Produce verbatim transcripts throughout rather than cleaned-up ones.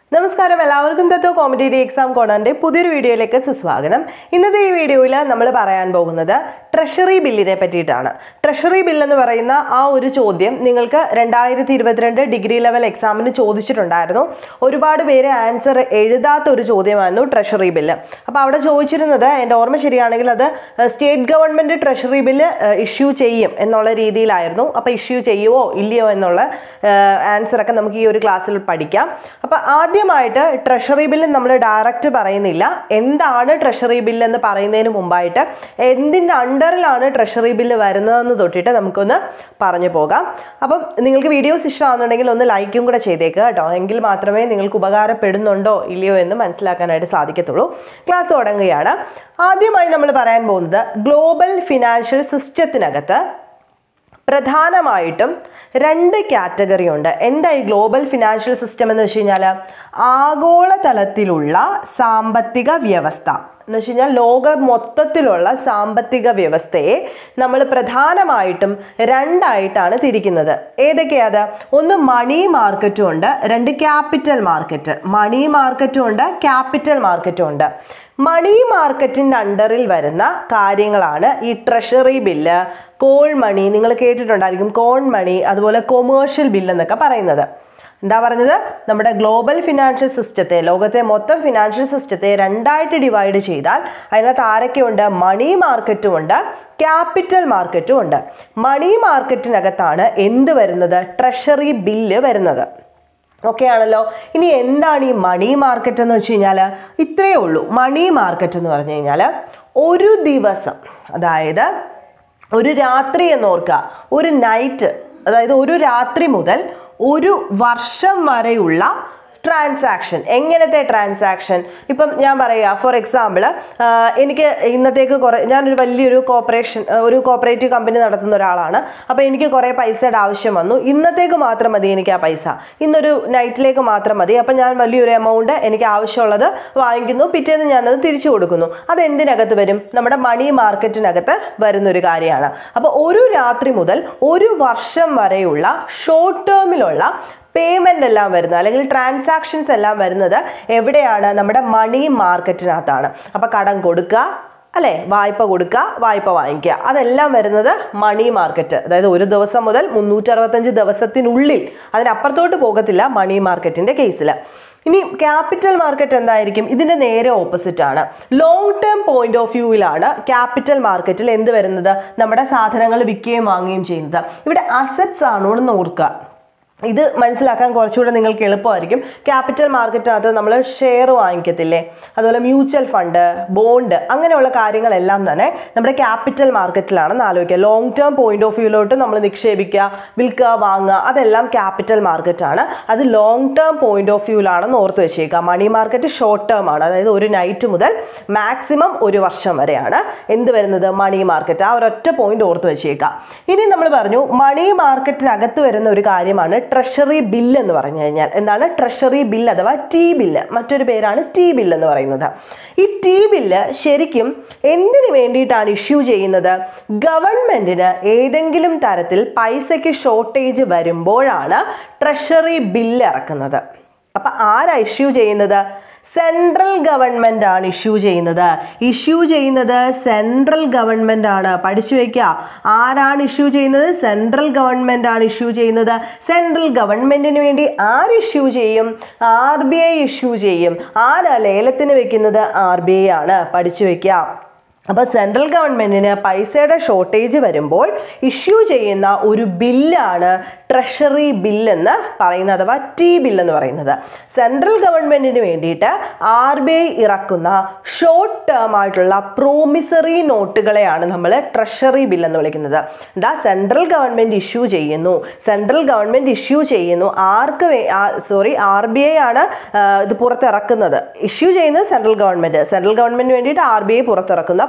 നമസ്കാരം എല്ലാവർക്കും തത്വ competitive exam കോർണറിന്റെ പുതിയൊരു വീഡിയോയിലേക്ക് സുസ്വാഗതം. ഇന്നത്തെ ഈ വീഡിയോയിൽ നമ്മൾ പറയാൻ പോകുന്നത് ട്രഷറി ബില്ലിനെ പറ്റിയിട്ടാണ്. ട്രഷറി ബിൽ എന്ന് പറയുന്ന ആ ഒരു ചോദ്യം നിങ്ങൾക്ക് രണ്ടായിരത്തി ഇരുപത്തിരണ്ട് ഡിഗ്രി ലെവൽ എക്സാമിന് ചോദിച്ചിട്ടുണ്ടായിരുന്നു. ഒരുപാട് പേര് ആൻസർ എഴുതാത്ത ഒരു ചോദ്യമായിരുന്നു ട്രഷറി ബില്ല്. അപ്പോൾ അവിടെ ചോദിച്ചിരുന്നത്, എൻ്റെ ഓർമ്മ ശരിയാണെങ്കിൽ അത് state government treasury bill issue ചെയ്യും എന്നുള്ള രീതിയിലായിരുന്നു. അപ്പോൾ ഇഷ്യൂ ചെയ്യുമോ ഇല്ലയോ എന്നുള്ള ആൻസറൊക്കെ നമുക്ക് ഈ ഒരു ക്ലാസ്സിൽ പഠിക്കാം. അപ്പോൾ ആദ്യം ആദ്യമായിട്ട് ട്രഷറി ബില്ല് നമ്മൾ ഡയറക്റ്റ് പറയുന്നില്ല. എന്താണ് ട്രഷറി ബില്ല് എന്ന് പറയുന്നതിന് മുമ്പായിട്ട് എന്തിൻ്റെ അണ്ടറിലാണ് ട്രഷറി ബില്ല് വരുന്നതെന്ന് തൊട്ടിട്ട് നമുക്കൊന്ന് പറഞ്ഞു പോകാം. അപ്പം നിങ്ങൾക്ക് വീഡിയോസ് ഇഷ്ടമാണെന്നുണ്ടെങ്കിൽ ഒന്ന് ലൈക്കും കൂടെ ചെയ്തേക്കുക കേട്ടോ. എങ്കിൽ മാത്രമേ നിങ്ങൾക്ക് ഉപകാരപ്പെടുന്നുണ്ടോ ഇല്ലയോ എന്ന് മനസ്സിലാക്കാനായിട്ട് സാധിക്കത്തുള്ളൂ. ക്ലാസ് തുടങ്ങുകയാണ്. ആദ്യമായി നമ്മൾ പറയാൻ പോകുന്നത് ഗ്ലോബൽ ഫിനാൻഷ്യൽ സിസ്റ്റത്തിനകത്ത് പ്രധാനമായിട്ടും രണ്ട് കാറ്റഗറി ഉണ്ട്. എന്താ ഈ ഗ്ലോബൽ ഫിനാൻഷ്യൽ സിസ്റ്റം എന്ന് വെച്ച് കഴിഞ്ഞാൽ ആഗോളതലത്തിലുള്ള സാമ്പത്തിക വ്യവസ്ഥ എന്ന് വെച്ച് കഴിഞ്ഞാൽ ലോക മൊത്തത്തിലുള്ള സാമ്പത്തിക വ്യവസ്ഥയെ നമ്മൾ പ്രധാനമായിട്ടും രണ്ടായിട്ടാണ് തിരിക്കുന്നത്. ഏതൊക്കെയാത്? ഒന്ന് മണി മാർക്കറ്റും ഉണ്ട്, രണ്ട് ക്യാപിറ്റൽ മാർക്കറ്റ്. മണി മാർക്കറ്റും ഉണ്ട്, ക്യാപിറ്റൽ മാർക്കറ്റും ഉണ്ട്. മണി മാർക്കറ്റിൻ്റെ അണ്ടറിൽ വരുന്ന കാര്യങ്ങളാണ് ഈ ട്രഷറി ബില്ല്, കോൾ മണി, നിങ്ങൾ കേട്ടിട്ടുണ്ടായിരിക്കും കോൺ മണി, അതുപോലെ കൊമേഴ്ഷ്യൽ ബില്ല് എന്നൊക്കെ പറയുന്നത്. എന്താ പറഞ്ഞത്? നമ്മുടെ ഗ്ലോബൽ ഫിനാൻഷ്യൽ സിസ്റ്റത്തെ, ലോകത്തെ മൊത്തം ഫിനാൻഷ്യൽ സിസ്റ്റത്തെ രണ്ടായിട്ട് ഡിവൈഡ് ചെയ്താൽ അതിനകത്ത് ആരൊക്കെയുണ്ട്? മണി മാർക്കറ്റും ഉണ്ട്, ക്യാപിറ്റൽ മാർക്കറ്റും ഉണ്ട്. മണി മാർക്കറ്റിനകത്താണ് എന്ത് വരുന്നത്? ട്രഷറി ബില്ല് വരുന്നത്. ഓക്കെ ആണല്ലോ. ഇനി എന്താണ് ഈ മണി മാർക്കറ്റ് എന്ന് വെച്ച് കഴിഞ്ഞാൽ ഇത്രയേ ഉള്ളൂ. മണി മാർക്കറ്റ് എന്ന് പറഞ്ഞു കഴിഞ്ഞാൽ ഒരു ദിവസം, അതായത് ഒരു രാത്രി എന്ന് ഓർക്കുക, ഒരു നൈറ്റ്, അതായത് ഒരു രാത്രി മുതൽ ഒരു വർഷം വരെയുള്ള ട്രാൻസാക്ഷൻ. എങ്ങനത്തെ ട്രാൻസാക്ഷൻ? ഇപ്പം ഞാൻ പറയുക, ഫോർ എക്സാമ്പിൾ എനിക്ക് ഇന്നത്തേക്ക് കുറേ, ഞാനൊരു വലിയൊരു കോർപ്പറേഷൻ ഒരു കോപ്പറേറ്റീവ് കമ്പനി നടത്തുന്ന ഒരാളാണ്. അപ്പോൾ എനിക്ക് കുറേ പൈസയുടെ ആവശ്യം വന്നു. ഇന്നത്തേക്ക് മാത്രം മതി എനിക്ക് ആ പൈസ, ഇന്നൊരു നൈറ്റിലേക്ക് മാത്രം മതി. അപ്പം ഞാൻ വലിയൊരു എമൗണ്ട് എനിക്ക് ആവശ്യമുള്ളത് വാങ്ങിക്കുന്നു, പിറ്റേന്ന് ഞാനത് തിരിച്ചു കൊടുക്കുന്നു. അതെന്തിനകത്ത് വരും? നമ്മുടെ മണി മാർക്കറ്റിനകത്ത് വരുന്നൊരു കാര്യമാണ്. അപ്പോൾ ഒരു രാത്രി മുതൽ ഒരു വർഷം വരെയുള്ള ഷോർട്ട് ടേമിലുള്ള പേയ്മെൻ്റ് എല്ലാം വരുന്നത്, അല്ലെങ്കിൽ ട്രാൻസാക്ഷൻസ് എല്ലാം വരുന്നത് എവിടെയാണ്? നമ്മുടെ മണി മാർക്കറ്റിനകത്താണ്. അപ്പോൾ കടം കൊടുക്കുക അല്ലേ, വായ്പ കൊടുക്കുക, വായ്പ വാങ്ങിക്കുക, അതെല്ലാം വരുന്നത് മണി മാർക്കറ്റ്. അതായത് ഒരു ദിവസം മുതൽ മുന്നൂറ്റി അറുപത്തഞ്ച് ദിവസത്തിനുള്ളിൽ, അതിനപ്പുറത്തോട്ട് പോകത്തില്ല മണി മാർക്കറ്റിൻ്റെ കേസിൽ. ഇനി ക്യാപിറ്റൽ മാർക്കറ്റ് എന്തായിരിക്കും? ഇതിൻ്റെ നേരെ ഓപ്പോസിറ്റ് ആണ്. ലോങ് ടേം പോയിന്റ് ഓഫ് വ്യൂവിലാണ് ക്യാപിറ്റൽ മാർക്കറ്റിൽ എന്ത് വരുന്നത്? നമ്മുടെ സാധനങ്ങൾ വിൽക്കുകയും വാങ്ങുകയും ചെയ്യുന്നത്. ഇവിടെ അസറ്റ്സ് ആണോ എന്ന് ഓർക്കുക. ഇത് മനസ്സിലാക്കാൻ കുറച്ചുകൂടെ നിങ്ങൾക്ക് എളുപ്പമായിരിക്കും. ക്യാപിറ്റൽ മാർക്കറ്റിനകത്ത് നമ്മൾ ഷെയർ വാങ്ങിക്കത്തില്ലേ, അതുപോലെ മ്യൂച്വൽ ഫണ്ട്, ബോണ്ട്, അങ്ങനെയുള്ള കാര്യങ്ങളെല്ലാം തന്നെ നമ്മുടെ ക്യാപിറ്റൽ മാർക്കറ്റിലാണെന്ന് ആലോചിക്കുക. ലോങ് ടേം പോയിന്റ് ഓഫ് വ്യൂയിലോട്ട് നമ്മൾ നിക്ഷേപിക്കുക, വിൽക്കുക, വാങ്ങുക, അതെല്ലാം ക്യാപിറ്റൽ മാർക്കറ്റാണ്. അത് ലോങ് ടേം പോയിന്റ് ഓഫ് വ്യൂവിലാണെന്ന് ഓർത്ത് വെച്ചേക്കുക. മണി മാർക്കറ്റ് ഷോർട്ട് ടേം ആണ്, അതായത് ഒരു നൈറ്റ് മുതൽ മാക്സിമം ഒരു വർഷം വരെയാണ് എന്ത് വരുന്നത്? Money market. ആ ഒരൊറ്റ പോയിന്റ് ഓർത്ത് വെച്ചേക്കുക. ഇനി നമ്മൾ പറഞ്ഞു മണി മാർക്കറ്റിനകത്ത് വരുന്ന ഒരു കാര്യമാണ് ട്രഷറി ബില്ല് എന്ന് പറഞ്ഞു കഴിഞ്ഞാൽ. എന്താണ് ട്രഷറി ബില്ല് അഥവാ ടി ബില്ല്? മറ്റൊരു പേരാണ് ടി ബില്ല് എന്ന് പറയുന്നത്. ഈ ടി ബില്ല് ശരിക്കും എന്തിനു വേണ്ടിയിട്ടാണ് ഇഷ്യൂ ചെയ്യുന്നത്? ഗവൺമെൻറ്റിന് ഏതെങ്കിലും തരത്തിൽ പൈസയ്ക്ക് ഷോർട്ടേജ് വരുമ്പോഴാണ് ട്രഷറി ബില്ല് ഇറക്കുന്നത്. അപ്പം ആരാ ഇഷ്യൂ ചെയ്യുന്നത്? സെൻട്രൽ ഗവൺമെൻറ് ആണ് ഇഷ്യൂ ചെയ്യുന്നത്. ഇഷ്യൂ ചെയ്യുന്നത് സെൻട്രൽ ഗവൺമെൻറ് ആണ്. പഠിച്ചു വയ്ക്കുക. ആരാണ് ഇഷ്യൂ ചെയ്യുന്നത്? സെൻട്രൽ ഗവൺമെൻറ് ആണ് ഇഷ്യൂ ചെയ്യുന്നത്. സെൻട്രൽ ഗവൺമെൻറ്റിന് വേണ്ടി ആര് ഇഷ്യൂ ചെയ്യും? ആർ ബി ഐ ഇഷ്യൂ ചെയ്യും. ആരാ ലേലത്തിന് വെക്കുന്നത്? ആർ ബി ഐ ആണ്. പഠിച്ചു വയ്ക്കുക. അപ്പോൾ സെൻട്രൽ ഗവൺമെൻറ്റിന് പൈസയുടെ ഷോർട്ടേജ് വരുമ്പോൾ ഇഷ്യൂ ചെയ്യുന്ന ഒരു ബില്ലാണ് ട്രഷറി ബില്ലെന്ന് പറയുന്നത്, അഥവാ ടി ബില്ലെന്ന് പറയുന്നത്. സെൻട്രൽ ഗവൺമെൻറ്റിന് വേണ്ടിയിട്ട് ആർ ബി ഐ ഇറക്കുന്ന ഷോർട്ട് ടേം ആയിട്ടുള്ള പ്രോമിസറി നോട്ടുകളെയാണ് നമ്മൾ ട്രഷറി ബില്ലെന്ന് വിളിക്കുന്നത്. എന്താ? സെൻട്രൽ ഗവൺമെൻറ് ഇഷ്യൂ ചെയ്യുന്നു, സെൻട്രൽ ഗവൺമെൻറ് ഇഷ്യൂ ചെയ്യുന്നു. ആർക്ക് വേ സോറി ആർ ബി ഐ ആണ് ഇത് പുറത്തിറക്കുന്നത്. ഇഷ്യൂ ചെയ്യുന്നത് സെൻട്രൽ ഗവൺമെൻറ്. സെൻട്രൽ ഗവൺമെൻറ്റിന് വേണ്ടിയിട്ട് ആർ ബി ഐ പുറത്തിറക്കുന്ന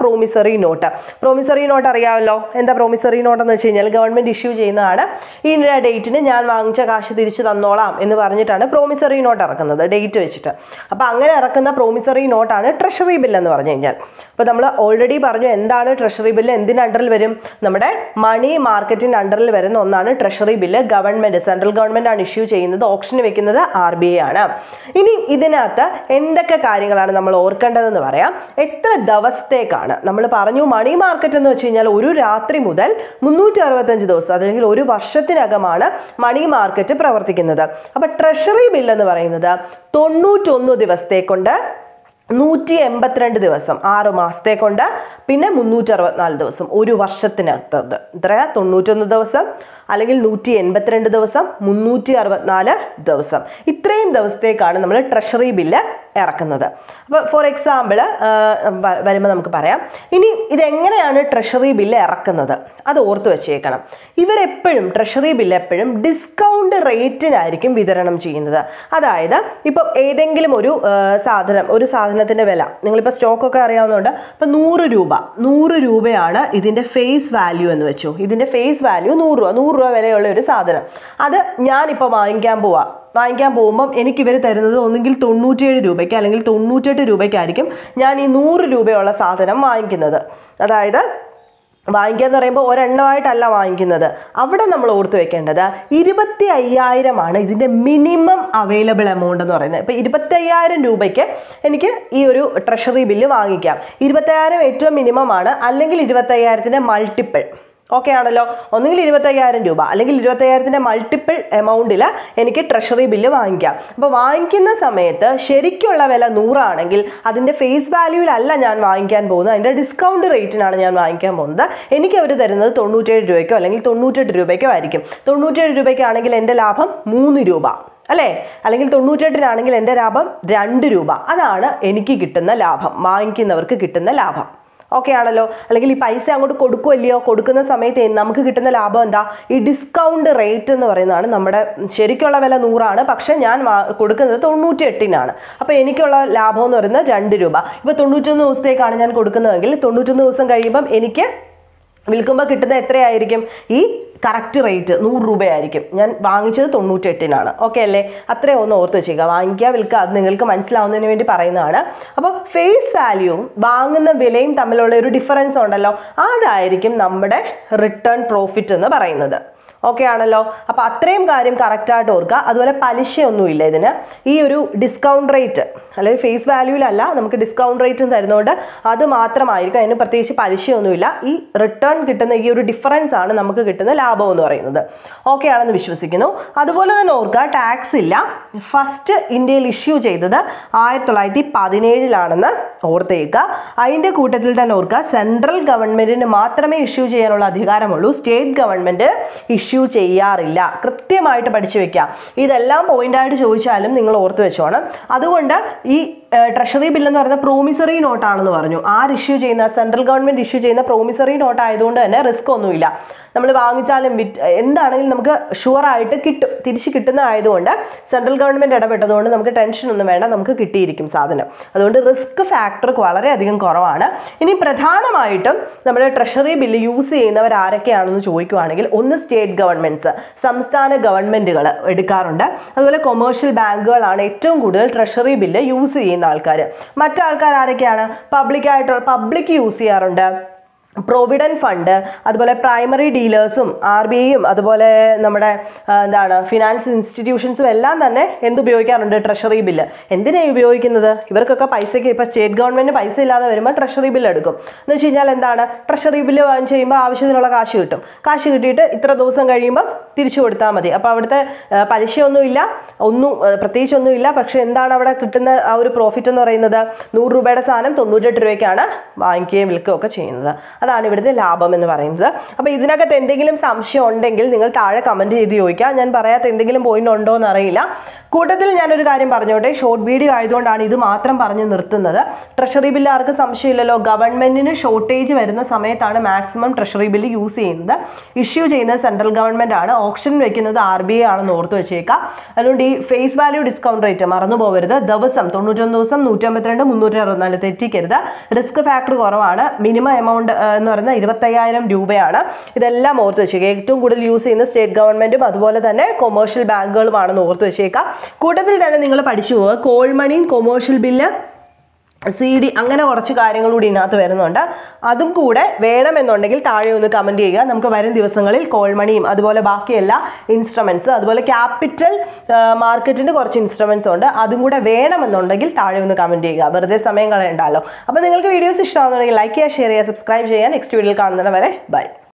പ്രോമിസറി നോട്ട്. പ്രോമിസറി നോട്ട് അറിയാമല്ലോ. എന്താ പ്രോമിസറി നോട്ട് എന്ന് വെച്ച് കഴിഞ്ഞാൽ ഗവൺമെന്റ് ഇഷ്യൂ ചെയ്യുന്നതാണ്. ഈ ഡേറ്റിന് ഞാൻ വാങ്ങിച്ച കാശ് തിരിച്ചു തന്നോളാം എന്ന് പറഞ്ഞിട്ടാണ് പ്രോമിസറി നോട്ട് ഇറക്കുന്നത്, ഡേറ്റ് വെച്ചിട്ട്. അപ്പോൾ അങ്ങനെ ഇറക്കുന്ന പ്രോമിസറി നോട്ടാണ് ട്രഷറി ബില്ല് എന്ന് പറഞ്ഞു കഴിഞ്ഞാൽ. അപ്പോൾ നമ്മൾ ഓൾറെഡി പറഞ്ഞു എന്താണ് ട്രഷറി ബില്ല്, എന്തിൻ്റെ അണ്ടറിൽ വരും, നമ്മുടെ മണി മാർക്കറ്റിൻ്റെ അണ്ടറിൽ വരുന്ന ഒന്നാണ് treasury bill. Government, central government ആണ് ഇഷ്യൂ ചെയ്യുന്നത്, ഓപ്ഷന് വെക്കുന്നത് ആർ ബി ഐ ആണ്. ഇനി ഇതിനകത്ത് എന്തൊക്കെ കാര്യങ്ങളാണ് നമ്മൾ ഓർക്കേണ്ടതെന്ന് പറയാം. എത്ര ദിവസത്തേക്കാണ് നമ്മൾ പറഞ്ഞു, മണി മാർക്കറ്റ് എന്ന് വെച്ച് കഴിഞ്ഞാൽ ഒരു രാത്രി മുതൽ മുന്നൂറ്റി അറുപത്തഞ്ച് ദിവസം അല്ലെങ്കിൽ ഒരു വർഷത്തിനകമാണ് മണി മാർക്കറ്റ് പ്രവർത്തിക്കുന്നത്. അപ്പൊ ട്രഷറി ബില്ല് എന്ന് പറയുന്നത് തൊണ്ണൂറ്റൊന്ന് ദിവസത്തെ കൊണ്ട് നൂറ്റി എൺപത്തിരണ്ട് ദിവസം, ആറ് മാസത്തെ കൊണ്ട്, പിന്നെ മുന്നൂറ്റി അറുപത്തിനാല് ദിവസം, ഒരു വർഷത്തിനകത്തത്. എത്രയാ? തൊണ്ണൂറ്റൊന്ന് ദിവസം അല്ലെങ്കിൽ നൂറ്റി എൺപത്തിരണ്ട് ദിവസം, മുന്നൂറ്റി അറുപത്തിനാല് ദിവസം. ഇത്രയും ദിവസത്തേക്കാണ് നമ്മൾ ട്രഷറി ബില്ല് ഇറക്കുന്നത്. അപ്പോൾ ഫോർ എക്സാമ്പിൾ വരുമ്പോൾ നമുക്ക് പറയാം. ഇനി ഇതെങ്ങനെയാണ് ട്രഷറി ബില്ല് ഇറക്കുന്നത് അത് ഓർത്ത് വെച്ചേക്കണം. ഇവരെപ്പോഴും ട്രഷറി ബില്ല് എപ്പോഴും ഡിസ്കൗണ്ട് റേറ്റിനായിരിക്കും വിതരണം ചെയ്യുന്നത്. അതായത് ഇപ്പം ഏതെങ്കിലും ഒരു സാധനം, ഒരു സാധനത്തിൻ്റെ വില നിങ്ങളിപ്പോൾ സ്റ്റോക്കൊക്കെ അറിയാവുന്നതുകൊണ്ട് ഇപ്പം നൂറ് രൂപ നൂറ് രൂപയാണ് ഇതിൻ്റെ ഫേസ് വാല്യൂ എന്ന് വെച്ചു. ഇതിൻ്റെ ഫേസ് വാല്യൂ നൂറ് രൂപ നൂറ് രൂപ വിലയുള്ള ഒരു സാധനം. അത് ഞാനിപ്പോൾ വാങ്ങിക്കാൻ പോവാം. വാങ്ങിക്കാൻ പോകുമ്പം എനിക്ക് ഇവർ തരുന്നത് ഒന്നുകിൽ തൊണ്ണൂറ്റിയേഴ് രൂപയ്ക്ക് അല്ലെങ്കിൽ തൊണ്ണൂറ്റെട്ട് രൂപയ്ക്കായിരിക്കും ഞാൻ ഈ നൂറ് രൂപയുള്ള സാധനം വാങ്ങിക്കുന്നത്. അതായത് വാങ്ങിക്കുക എന്ന് പറയുമ്പോൾ ഒരെണ്ണമായിട്ടല്ല വാങ്ങിക്കുന്നത്. അവിടെ നമ്മൾ ഓർത്ത് വെക്കേണ്ടത് ഇരുപത്തി അയ്യായിരമാണ് ഇതിൻ്റെ മിനിമം അവൈലബിൾ എമൗണ്ട് എന്ന് പറയുന്നത്. ഇപ്പോൾ ഇരുപത്തി അയ്യായിരം രൂപയ്ക്ക് എനിക്ക് ഈ ഒരു ട്രഷറി ബില്ല് വാങ്ങിക്കാം. ഇരുപത്തയ്യായിരം ഏറ്റവും മിനിമം ആണ്, അല്ലെങ്കിൽ ഇരുപത്തയ്യായിരത്തിൻ്റെ മൾട്ടിപ്പിൾ. ഓക്കെ ആണല്ലോ. ഒന്നുകിൽ ഇരുപത്തയ്യായിരം രൂപ അല്ലെങ്കിൽ ഇരുപത്തയ്യായിരത്തിൻ്റെ മൾട്ടിപ്പിൾ എമൗണ്ടിൽ എനിക്ക് ട്രഷറി ബില്ല് വാങ്ങിക്കാം. അപ്പോൾ വാങ്ങിക്കുന്ന സമയത്ത് ശരിക്കുള്ള വില നൂറാണെങ്കിൽ അതിൻ്റെ ഫേസ് വാല്യൂവിലല്ല ഞാൻ വാങ്ങിക്കാൻ പോകുന്നത്, അതിൻ്റെ ഡിസ്കൗണ്ട് റേറ്റിനാണ് ഞാൻ വാങ്ങിക്കാൻ പോകുന്നത്. എനിക്ക് അവർ തരുന്നത് തൊണ്ണൂറ്റേഴ് രൂപയ്ക്കോ അല്ലെങ്കിൽ തൊണ്ണൂറ്റെട്ട് രൂപയ്ക്കോ ആയിരിക്കും. തൊണ്ണൂറ്റേഴ് രൂപയ്ക്കാണെങ്കിൽ എൻ്റെ ലാഭം മൂന്ന് രൂപ അല്ലേ, അല്ലെങ്കിൽ തൊണ്ണൂറ്റെട്ടിനാണെങ്കിൽ എൻ്റെ ലാഭം രണ്ട് രൂപ. അതാണ് എനിക്ക് കിട്ടുന്ന ലാഭം, വാങ്ങിക്കുന്നവർക്ക് കിട്ടുന്ന ലാഭം. ഓക്കെ ആണല്ലോ. അല്ലെങ്കിൽ ഈ പൈസ അങ്ങോട്ട് കൊടുക്കുമല്ലയോ, കൊടുക്കുന്ന സമയത്ത് നമുക്ക് കിട്ടുന്ന ലാഭം എന്താ, ഈ ഡിസ്കൗണ്ട് റേറ്റ് എന്ന് പറയുന്നതാണ്. നമ്മുടെ ശരിക്കുള്ള വില നൂറാണ്, പക്ഷെ ഞാൻ കൊടുക്കുന്നത് തൊണ്ണൂറ്റി എട്ടിനാണ്. അപ്പോൾ എനിക്കുള്ള ലാഭം എന്ന് പറയുന്നത് രണ്ട് രൂപ. ഇപ്പോൾ തൊണ്ണൂറ്റൊന്ന് ദിവസത്തേക്കാണ് ഞാൻ കൊടുക്കുന്നതെങ്കിൽ തൊണ്ണൂറ്റൊന്ന് ദിവസം കഴിയുമ്പം എനിക്ക് വിൽക്കുമ്പോൾ കിട്ടുന്ന എത്രയായിരിക്കും, ഈ കറക്റ്റ് റേറ്റ് നൂറ് രൂപയായിരിക്കും. ഞാൻ വാങ്ങിച്ചത് തൊണ്ണൂറ്റെട്ടിനാണ്. ഓക്കെ അല്ലേ? അത്രയും ഒന്ന് ഓർത്ത് വെച്ചേക്കുക. വാങ്ങിക്കുക വിൽക്കുക അത് നിങ്ങൾക്ക് മനസ്സിലാവുന്നതിന് വേണ്ടി പറയുന്നതാണ്. അപ്പോൾ ഫേസ് വാല്യൂവും വാങ്ങുന്ന വിലയും തമ്മിലുള്ള ഒരു ഡിഫറൻസ് ഉണ്ടല്ലോ, അതായിരിക്കും നമ്മുടെ റിട്ടേൺ പ്രോഫിറ്റ് എന്ന് പറയുന്നത്. ഓക്കെ ആണല്ലോ. അപ്പോൾ അത്രയും കാര്യം കറക്റ്റായിട്ട് ഓർക്കുക. അതുപോലെ പലിശയൊന്നുമില്ല ഇതിന്. ഈ ഒരു ഡിസ്കൗണ്ട് റേറ്റ് അല്ലെങ്കിൽ ഫേസ് വാല്യൂവിലല്ല, നമുക്ക് ഡിസ്കൗണ്ട് റേറ്റും തരുന്നതുകൊണ്ട് അത് മാത്രമായിരിക്കും, അതിന് പ്രത്യേകിച്ച് പലിശയൊന്നുമില്ല. ഈ റിട്ടേൺ കിട്ടുന്ന ഈ ഒരു ഡിഫറൻസ് ആണ് നമുക്ക് കിട്ടുന്ന ലാഭം എന്ന് പറയുന്നത്. ഓക്കെ ആണെന്ന് വിശ്വസിക്കുന്നു. അതുപോലെ തന്നെ ഓർക്കുക, ടാക്സ് ഇല്ല. ഫസ്റ്റ് ഇന്ത്യയിൽ ഇഷ്യൂ ചെയ്തത് ആയിരത്തി തൊള്ളായിരത്തി പതിനേഴിലാണെന്ന് ഓർത്തേക്കുക. അതിൻ്റെ കൂട്ടത്തിൽ തന്നെ ഓർക്കുക, സെൻട്രൽ ഗവൺമെൻറ്റിന് മാത്രമേ ഇഷ്യൂ ചെയ്യാനുള്ള അധികാരമുള്ളൂ, സ്റ്റേറ്റ് ഗവൺമെൻറ് ഇഷ്യൂ ചെയ്യാറില്ല. കൃത്യമായിട്ട് പഠിച്ചു വെക്കാം. ഇതെല്ലാം പോയിന്റായിട്ട് ചോദിച്ചാലും നിങ്ങൾ ഓർത്ത് വെച്ചോണം. അതുകൊണ്ട് ഈ ട്രഷറി ബില്ല് എന്ന് പറയുന്ന പ്രോമിസറി നോട്ടാണെന്ന് പറഞ്ഞു. ആര് ഇഷ്യൂ ചെയ്യുന്ന, സെൻട്രൽ ഗവൺമെന്റ് ഇഷ്യൂ ചെയ്യുന്ന പ്രോമിസറി നോട്ട് ആയതുകൊണ്ട് തന്നെ റിസ്ക് ഒന്നുമില്ല. നമ്മൾ വാങ്ങിച്ചാലും വിറ്റ് എന്താണെങ്കിലും നമുക്ക് ഷുവറായിട്ട് കിട്ടും, തിരിച്ച് കിട്ടുന്ന ആയതുകൊണ്ട് സെൻട്രൽ ഗവൺമെന്റ് ഇടപെട്ടതുകൊണ്ട് നമുക്ക് ടെൻഷൻ ഒന്നും വേണ്ട, നമുക്ക് കിട്ടിയിരിക്കും സാധനം. അതുകൊണ്ട് റിസ്ക് ഫാക്ടർ വളരെയധികം കുറവാണ്. ഇനി പ്രധാനമായിട്ടും നമ്മുടെ ട്രഷറി ബില്ല് യൂസ് ചെയ്യുന്നവർ ആരൊക്കെയാണെന്ന് ചോദിക്കുകയാണെങ്കിൽ, ഒന്ന് സ്റ്റേറ്റ് ഗവൺമെന്റ്സ്, സംസ്ഥാന ഗവൺമെന്റുകൾ എടുക്കാറുണ്ട്. അതുപോലെ കൊമേഴ്ഷ്യൽ ബാങ്കുകളാണ് ഏറ്റവും കൂടുതൽ ട്രഷറി ബില്ല് യൂസ് ചെയ്യുന്ന ആൾക്കാർ. മറ്റാൾക്കാർ ആരൊക്കെയാണ്? പബ്ലിക്കായിട്ടുള്ള പബ്ലിക് യൂസ് ചെയ്യാറുണ്ട്, പ്രൊവിഡൻറ്റ് ഫണ്ട്, അതുപോലെ പ്രൈമറി ഡീലേഴ്സും ആർ ബി ഐയും അതുപോലെ നമ്മുടെ എന്താണ് ഫിനാൻസ് ഇൻസ്റ്റിറ്റ്യൂഷൻസും എല്ലാം തന്നെ എന്തുപയോഗിക്കാറുണ്ട്? Treasury bill. എന്തിനാണ് ഉപയോഗിക്കുന്നത്? ഇവർക്കൊക്കെ പൈസയ്ക്ക് ഇപ്പോൾ സ്റ്റേറ്റ് ഗവൺമെൻറ് പൈസ ഇല്ലാതെ വരുമ്പോൾ ട്രഷറി ബില്ല് എടുക്കും. എന്ന് വെച്ച് കഴിഞ്ഞാൽ എന്താണ്, ട്രഷറി ബില്ല് വാങ്ങിച്ച് കഴിയുമ്പോൾ ആവശ്യത്തിനുള്ള കാശ് കിട്ടും. കാശ് കിട്ടിയിട്ട് ഇത്ര ദിവസം കഴിയുമ്പോൾ തിരിച്ചു കൊടുത്താൽ മതി. അപ്പോൾ അവിടുത്തെ പലിശയൊന്നുമില്ല, ഒന്നും പ്രത്യേകിച്ചൊന്നുമില്ല. പക്ഷേ എന്താണ് അവിടെ കിട്ടുന്ന ആ ഒരു പ്രോഫിറ്റ് എന്ന് പറയുന്നത്? നൂറ് രൂപയുടെ സാധനം തൊണ്ണൂറ്റെട്ട് രൂപയ്ക്കാണ് വാങ്ങിക്കുകയും വിൽക്കുകയും ഒക്കെ ചെയ്യുന്നത്. അതാണ് ഇവിടുത്തെ ലാഭം എന്ന് പറയുന്നത്. അപ്പോൾ ഇതിനകത്ത് എന്തെങ്കിലും സംശയം ഉണ്ടെങ്കിൽ നിങ്ങൾ താഴെ കമൻറ്റ് ചെയ്ത് ചോദിക്കുക. ഞാൻ പറയാത്ത എന്തെങ്കിലും പോയിന്റ് ഉണ്ടോ എന്ന് അറിയില്ല. കൂട്ടത്തിൽ ഞാനൊരു കാര്യം പറഞ്ഞോട്ടെ, ഷോർട്ട് വീഡിയോ ആയതുകൊണ്ടാണ് ഇത് മാത്രം പറഞ്ഞ് നിർത്തുന്നത്. ട്രഷറി ബില്ല് ആർക്ക് സംശയമില്ലല്ലോ, ഗവൺമെന്റിന് ഷോർട്ടേജ് വരുന്ന സമയത്താണ് മാക്സിമം ട്രഷറി ബില്ല് യൂസ് ചെയ്യുന്നത്. ഇഷ്യൂ ചെയ്യുന്നത് സെൻട്രൽ ഗവൺമെന്റ് ആണ്, ഓപ്ഷൻ വെക്കുന്നത് ആർ ബി ഐ ആണെന്ന് ഓർത്ത് വെച്ചേക്കാം. അതുകൊണ്ട് ഈ ഫേസ് വാല്യൂ ഡിസ്കൗണ്ട് റേറ്റ് മറന്നു പോകരുത്. ദിവസം തൊണ്ണൂറ്റൊന്ന് ദിവസം നൂറ്റമ്പത്തിരണ്ട് മുന്നൂറ്റി അറുപത്തിനാല് തെറ്റിക്കരുത്. റിസ്ക് ഫാക്ടർ കുറവാണ്. മിനിമം എമൗണ്ട് എന്ന് പറയുന്നത് ഇരുപത്തയ്യായിരം രൂപയാണ്. ഇതെല്ലാം ഓർത്ത് വെച്ചേക്കുക. ഏറ്റവും കൂടുതൽ യൂസ് ചെയ്യുന്ന സ്റ്റേറ്റ് ഗവൺമെന്റും അതുപോലെ തന്നെ കൊമേഴ്ഷ്യൽ ബാങ്കുകളുമാണെന്ന് ഓർത്ത് വെച്ചേക്കാം. കൂട്ടത്തിൽ തന്നെ നിങ്ങൾ പഠിച്ചു പോവുക, കോൾ മണിയും കൊമേഴ്ഷ്യൽ ബില്ല്, സി ഡി, അങ്ങനെ കുറച്ച് കാര്യങ്ങൾ കൂടി ഇതിനകത്ത് വരുന്നുണ്ട്. അതും കൂടെ വേണമെന്നുണ്ടെങ്കിൽ താഴെ ഒന്ന് കമൻറ്റ് ചെയ്യുക. നമുക്ക് വരും ദിവസങ്ങളിൽ കോൾ മണിയും അതുപോലെ ബാക്കി എല്ലാ ഇൻസ്ട്രുമെൻറ്റ്സ്, അതുപോലെ ക്യാപിറ്റൽ മാർക്കറ്റിൻ്റെ കുറച്ച് ഇൻസ്ട്രുമെൻറ്റ്സ് ഉണ്ട്, അതും കൂടെ വേണമെന്നുണ്ടെങ്കിൽ താഴെ ഒന്ന് കമൻറ്റ് ചെയ്യുക. വെറുതെ സമയം കളയണ്ടല്ലോ. അപ്പോൾ നിങ്ങൾക്ക് വീഡിയോസ് ഇഷ്ടമാണെന്നുണ്ടെങ്കിൽ ലൈക്ക് ചെയ്യുക, ഷെയർ ചെയ്യുക, സബ്സ്ക്രൈബ് ചെയ്യുക. നെക്സ്റ്റ് വീഡിയോയിൽ കാണുന്നതിന് വരെ ബൈ.